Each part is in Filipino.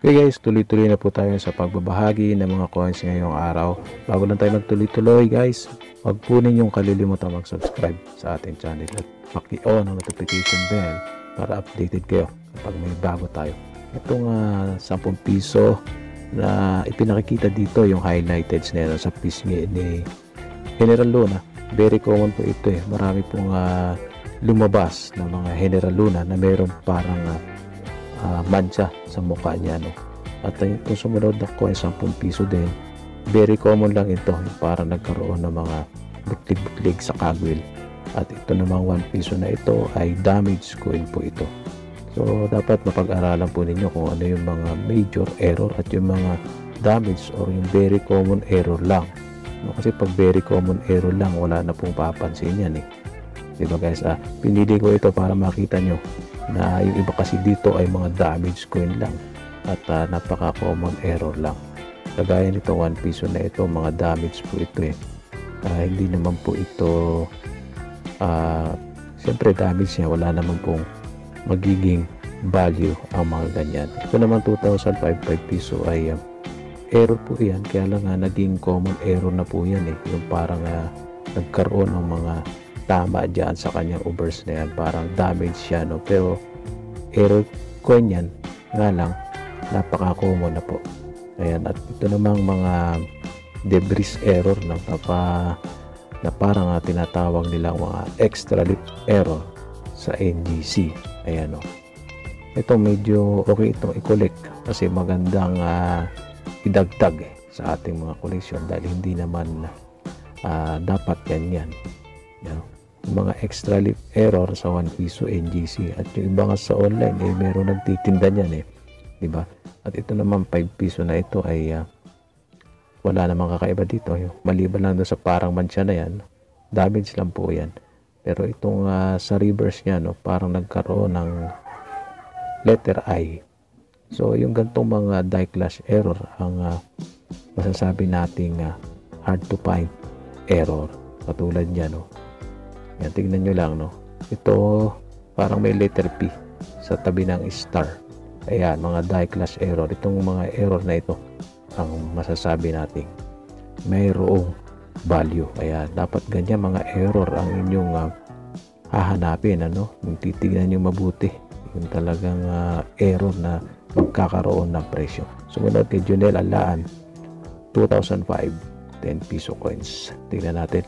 Okay guys, tuloy-tuloy na po tayo sa pagbabahagi ng mga coins ngayong araw. Bago lang tayo magtuloy-tuloy guys, huwag po ninyong kalilimutan mag-subscribe sa ating channel at paki-on ang notification bell para updated kayo kapag may bago tayo. Itong 10 piso na ipinakikita dito, yung highlighted na sa pisngi ni General Luna. Very common po ito eh. Marami pong lumabas na mga General Luna na mayroon parang mancha sa mukha niya, no? At yung sumunod na coin 10 piso din, very common lang ito, yung parang nagkaroon ng mga butlig-butlig sa cogwheel. At ito namang 1 piso na ito ay damage coin po ito. So dapat mapag-aralan po ninyo kung ano yung mga major error at yung mga damage or yung very common error lang, no? Kasi pag very common error lang, wala na pong papansin yan eh, diba guys? Pinili ko ito para makita nyo na yung iba kasi dito ay mga damage coin lang at napaka common error lang. Kagaya nito 1 piso na ito, mga damage po ito eh. Hindi naman po ito siyempre damage niya, wala naman pong magiging value ang mga ganyan. Ito naman 2005 5 piso ay error po yan, kaya lang naging common error na po yan eh, yung parang nagkaroon ng mga tama dyan sa kanyang overs na yan, parang damage siya, no? Pero error coin yan nga lang, napaka common na po. Ayan, at ito namang mga debris error na parang tinatawag nilang mga extra leap error sa NGC. Ayan, no? Ito medyo okay itong i-collect kasi magandang idagdag sa ating mga collection dahil hindi naman dapat yan. Yan. Mga extra leap error sa 1 piso NGC at yung iba nga sa online meron nagtitinda niyan eh, diba? At ito naman 5 piso na ito ay wala namang kakaiba dito, maliban lang doon sa parang mancha na yan, damage lang po yan. Pero itong sa reverse niya, no, parang nagkaroon ng letter I. So yung gantong mga die clash error ang masasabi nating hard to find error, katulad niya, no. Yan, tignan nyo lang, no? Ito parang may letter P sa tabi ng star. Ayan, mga die clash error. Itong mga error na ito ang masasabi natin mayroong value. Ayan, dapat ganyan mga error ang inyong hahanapin, ano? Kung titignan nyo mabuti yung talagang error na magkakaroon ng presyo. Sumunod kay Junel Alaan 2005 10 piso coins. Tignan natin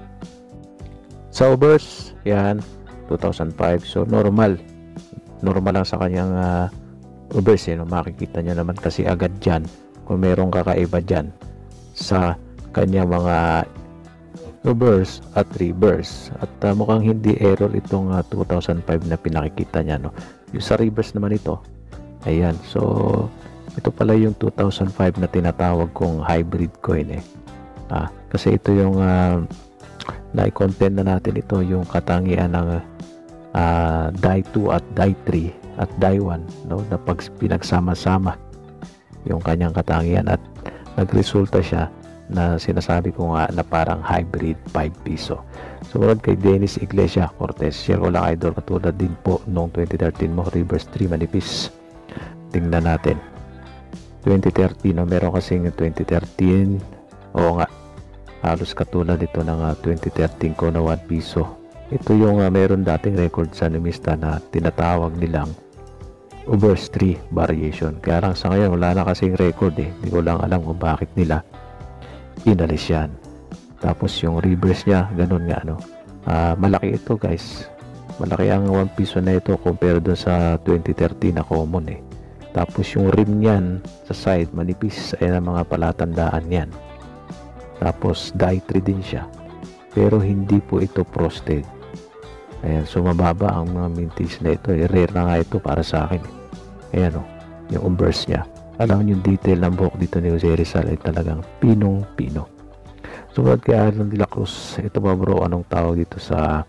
sa overs, yan 2005. So normal lang sa kanyang overs no? Makikita nyo naman kasi agad dyan kung merong kakaiba dyan sa kanyang mga overs at reverse. At mukhang hindi error itong 2005 na pinakikita nya, no? Yung sa reverse naman ito, ayan, so ito pala yung 2005 na tinatawag kong hybrid coin eh. Kasi ito yung na-content na natin, ito yung katangian ng die 2 at die 3 at die 1, no? Na pag pinagsama-sama yung kanyang katangian at nagresulta siya na sinasabi ko nga na parang hybrid 5 piso. Sumunod kay Dennis Iglesia Cortez, share ko lang idol, katulad din po noong 2013 mo, reverse 3 manipis. Tingnan natin 2013, no? Meron kasing 2013, oo nga, halos katulad ito ng 2013 ko na 1 piso. Ito yung meron dating record sa Numista na tinatawag nilang overs 3 variation. Kaya lang sa ngayon wala na kasing record eh. Hindi ko lang alam kung bakit nila inalis yan. Tapos yung reverse niya, ganun nga, no? Malaki ito guys. Malaki ang 1 piso na ito compare doon sa 2013 na common eh. Tapos yung rim niyan sa side manipis, ay ang mga palatandaan yan. Tapos die 3 din siya, pero hindi po ito frosted. Ayan, so mababa ang mga mintage na ito, rare na nga ito para sa akin. Ayan, yung overs niya, alam yung detail ng buhok dito ni Jose Rizal ay talagang pinong pino. Sumunod kay Arnold de la Cruz, ito ba bro, anong tawag dito sa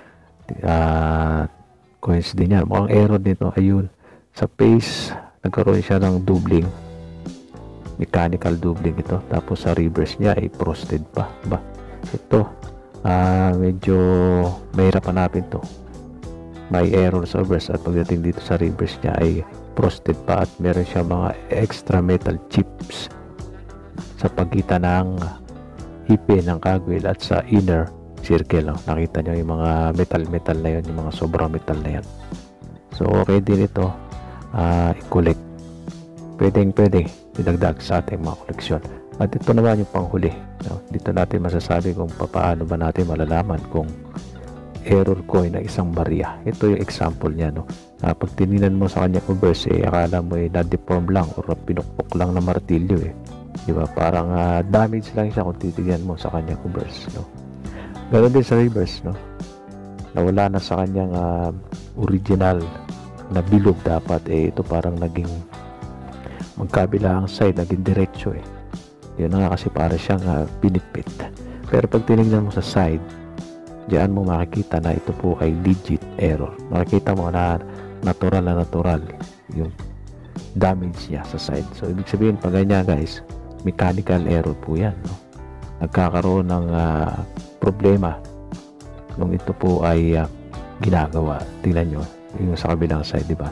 coins din yan? Mukhang error dito, ayun, sa face nagkaroon siya ng doubling, mechanical doubling ito. Tapos sa reverse niya ay frosted pa ba. Ito medyo mahirap hanapin to, may error sa reverse, at pagdating dito sa reverse niya ay frosted pa at meron siya mga extra metal chips sa pagitan ng ipin ng cogwheel at sa inner circle. Nakita nyo yung mga metal na yun, yung mga sobrang metal na yan. So okay din ito i-collect. Pwede idagdag sa ating mga koleksyon. At ito naman yung panghuli. Dito natin masasabi kung paano ba natin malalaman kung error coin na isang barya. Ito yung example niya. Pag tinignan mo sa kanyang obverse, akala mo na-deform lang o pinukpok lang na martilyo. Diba? Parang damage lang siya kung titignan mo sa kanyang obverse. Ganoon din sa reverse. Nawala na sa kanyang original na bilog dapat. Ito parang naging magkabila ang side, naging diretso. Yun nga kasi para siyang pinipit. Pero pag tinignan mo sa side, diyan mo makikita na ito po ay legit error. Makikita mo na natural yung damage niya sa side. So ibig sabihin pag ganyan guys, mechanical error po yan. Nagkakaroon ng problema nung ito po ay ginagawa. Tingnan nyo yung sa kabilang side, di ba?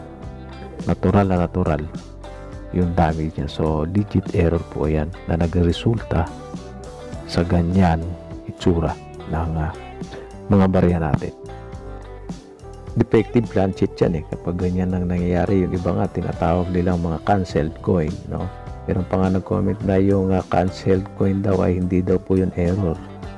Natural yung damage niya. So legit error po yan na nagresulta sa ganyan itsura ng mga barya natin. Defective planchet yan kapag ganyan nang nangyayari. Yung iba nga tinatawag nilang mga canceled coin, pero pa nga nag-comment na yung canceled coin daw ay hindi daw po yun error.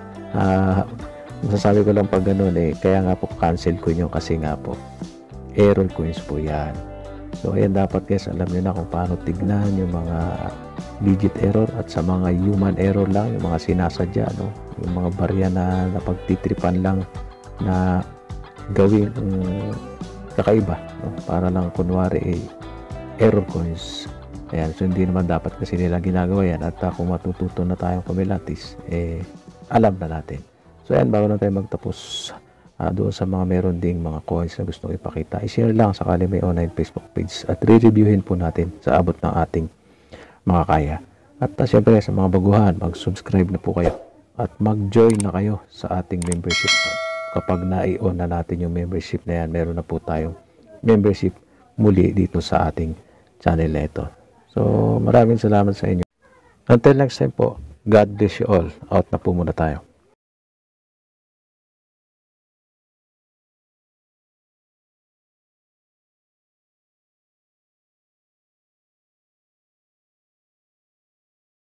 Masasabi ko lang pag ganun kaya nga po canceled coin yung kasi nga po error coins po yan. So ayan, dapat guys alam nyo na kung paano tignan yung mga legit error at sa mga human error lang, yung mga sinasadya, yung mga barya na napagtitripan lang na gawin kakaiba, para lang kunwari error coins. Ayan, so hindi naman dapat kasi nila ginagawa yan. At kung matututo na tayong kumilatis, alam na natin. So ayan, bago na tayo magtapos, doon sa mga meron ding mga coins na gusto ipakita, i-share lang sakali may online Facebook page at re-reviewin po natin sa abot ng ating mga kaya. At syempre sa mga baguhan, mag-subscribe na po kayo at mag-join na kayo sa ating membership. Kapag na-i-on na natin yung membership na yan, meron na po tayong membership muli dito sa ating channel na ito. So maraming salamat sa inyo. Until next time po, God bless you all. Out na po muna tayo.